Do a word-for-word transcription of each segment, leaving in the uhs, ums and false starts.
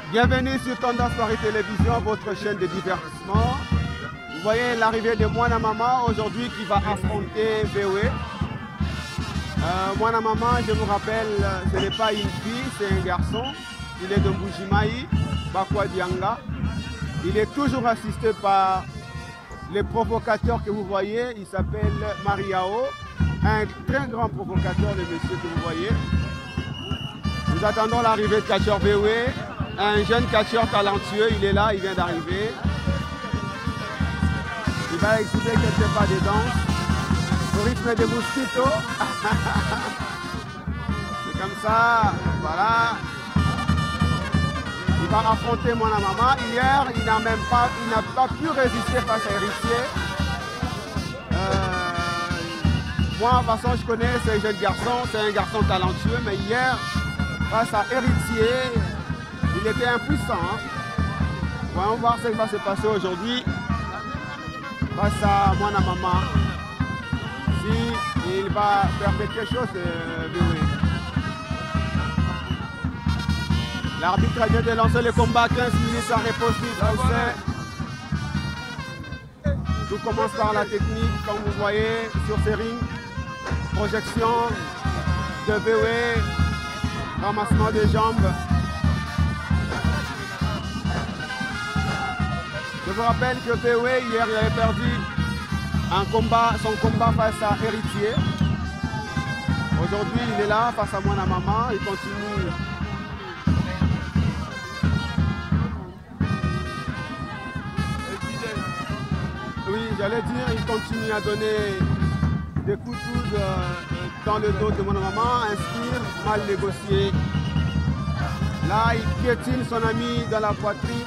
Bienvenue sur Tendance Paris Télévision, votre chaîne de divertissement. Vous voyez l'arrivée de Mwana Mama aujourd'hui qui va affronter V O E. Euh, Mwana Mama, je vous rappelle, ce n'est pas une fille, c'est un garçon. Il est de Mbujimayi, Bakwa Dianga. Il est toujours assisté par les provocateurs que vous voyez. Il s'appelle Mariao, un très grand provocateur, le monsieur que vous voyez. Nous attendons l'arrivée de catcheur V O E. Un jeune catcheur talentueux, il est là, il vient d'arriver. Il va exhiber quelques pas de danse au rythme des mosquitos. C'est comme ça, voilà. Il va affronter Mwana Mama. Hier, il n'a même pas, il n'a pas pu résister face à Héritier. Euh, moi, de toute façon, je connais ce jeune garçon, c'est un garçon talentueux, mais hier, face à Héritier, il était impuissant. Hein. Voyons voir ce qui va se passer aujourd'hui face à Mwana Mama. Si il va faire quelque chose, euh, V O E. L'arbitre vient de lancer le combat, quinze minutes à repos libre. Tout commence par la technique, comme vous voyez sur ces rings. Projection de V O E, ramassement des jambes. Je vous rappelle que V O E, hier, il avait perdu un combat, son combat face à Héritier. Aujourd'hui, il est là face à Mwana Mama. Il continue. Oui, j'allais dire, il continue à donner des coups de coude dans le dos de Mwana Mama. Inspire, mal négocié. Là, il piétine son ami dans la poitrine.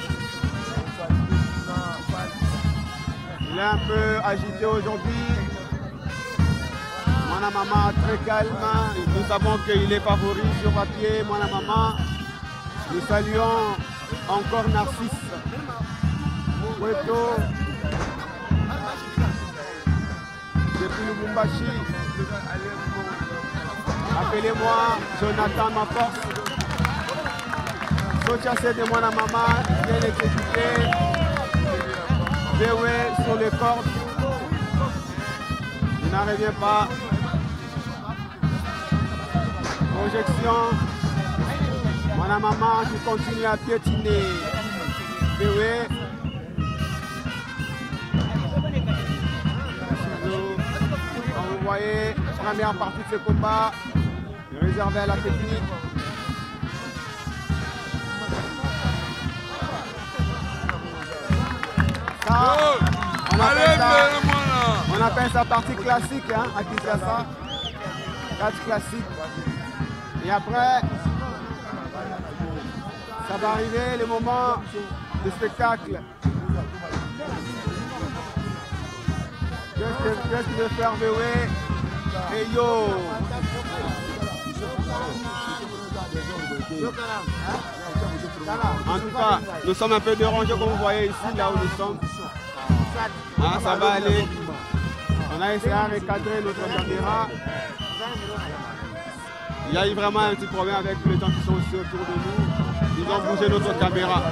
Il est un peu agité aujourd'hui. Mwana Mama très calme. Nous savons qu'il est favori sur papier. Mwana Mama. Nous saluons encore Narcisse. Weto. Depuis Lubumbashi. Appelez-moi Jonathan Maforce. Sochassé de Mwana Mama. Bien exécuté. V O E sur les cordes. Il n'en revient pas. Projection. Mwana Mama qui continue à piétiner V O E. Comme vous voyez, première partie de ce combat réservée à la technique. Ça, on, appelle ça, on appelle ça partie classique hein, à Kinshasa. Catch classique. Et après, ça va arriver le moment du spectacle. Qu'est-ce qu'il veut faire V O E? Et yo! En tout cas, nous sommes un peu dérangés comme vous voyez ici, là où nous sommes. Ah, ça va aller. On a essayé de recadrer notre caméra. Il y a eu vraiment un petit problème avec les gens qui sont aussi autour de nous. Ils ont bougé notre caméra.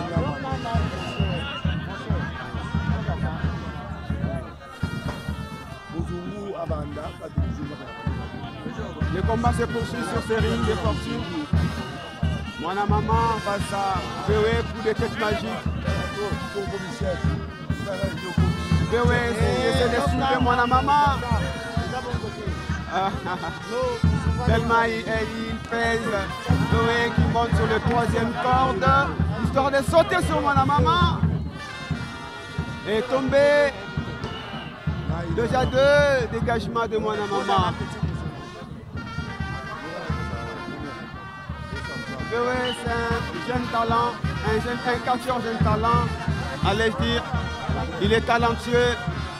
Le combat se poursuit sur ces rings de fortune. Mwana Mama face à V O E pour des têtes magiques. V O E essaie de soulever Mwana Mama. Tellement il, il pèse. V O E qui monte sur le troisième corde. Histoire de sauter sur Mwana Mama. Et tomber. Déjà deux dégagements de Mwana Mama. V O E, c'est un jeune talent, un jeune un catcheur jeune talent, allais-je dire. Il est talentueux.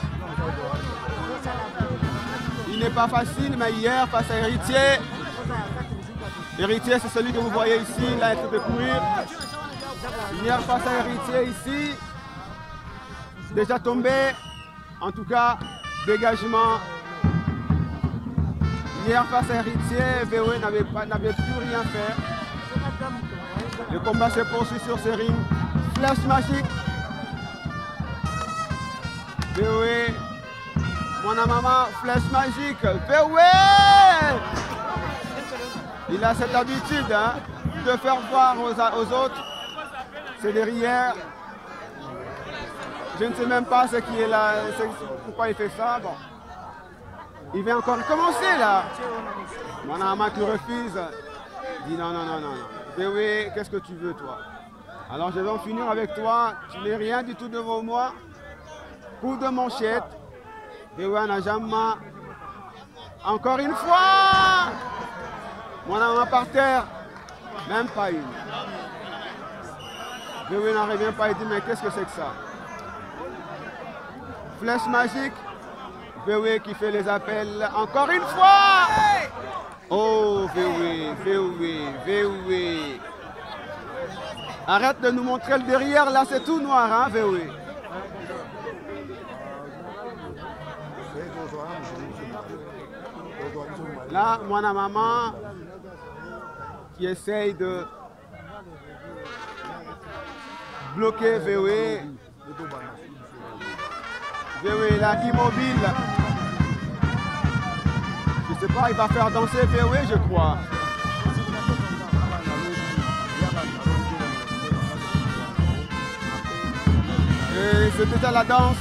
Il n'est pas facile, mais hier, face à Héritier, Héritier, c'est celui que vous voyez ici, il a été de courir. Hier, face à Héritier, ici, déjà tombé, en tout cas, dégagement. Hier, face à Héritier, V O E n'avait plus rien fait. Le combat se poursuit sur ce ring. Flèche magique. V O E. Mon maman, flèche magique. V O E. Il a cette habitude hein, de faire voir aux, aux autres. C'est derrière. Je ne sais même pas ce qui est là, pourquoi il fait ça. Bon. Il vient encore commencer là. Mon maman qui refuse. Dit non, non, non, non. V O E, qu'est-ce que tu veux toi? Alors je vais en finir avec toi. Tu n'es rien du tout devant moi. Coup de manchette. V O E n'a jamais. Encore une fois. Mon maman par terre. Même pas une. V O E n'en revient pas et dit mais qu'est-ce que c'est que ça? Flèche magique. V O E qui fait les appels. Encore une fois. Oh V O E, V O E, V O E. Arrête de nous montrer le derrière, là c'est tout noir, hein, V O E. Là, moi, la maman qui essaye de bloquer V O E. V O E là, immobile. Je sais pas, il va faire danser V O E, je crois. Et c'est déjà la danse.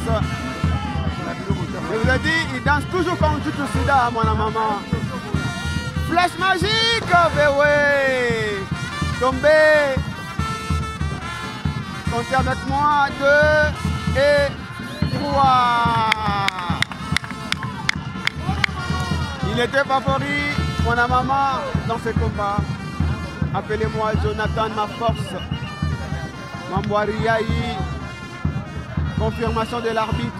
Je vous ai dit, il danse toujours comme du sida, mon maman. Flèche magique, V O E. Tombé. Comptez avec moi, deux et trois. Il était favori, mon maman, dans ce combat. Appelez-moi Jonathan, ma force. Mambouari Yahi. Confirmation de l'arbitre.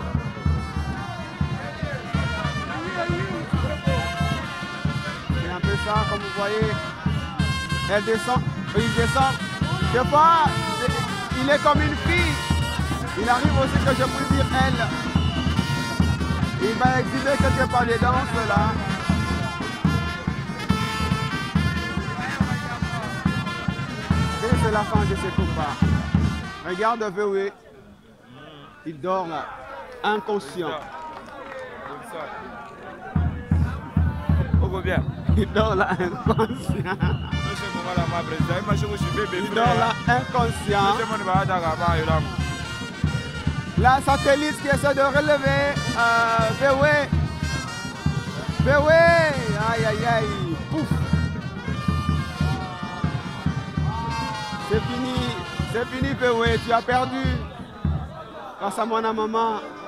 C'est un peu ça, comme vous voyez. Elle descend, il descend. Je vois, il est comme une fille. Il arrive aussi que je peux dire elle. Il va exhiber quelque part les danses là. Et c'est la fin de ce combat. Regarde V O E. Il dort là, inconscient. Il dort là, inconscient. Il dort là, inconscient. La satellite qui essaie de relever euh, V O E. V O E, aïe aïe aïe, pouf. C'est fini, c'est fini V O E, tu as perdu. Grâce à moi, maman.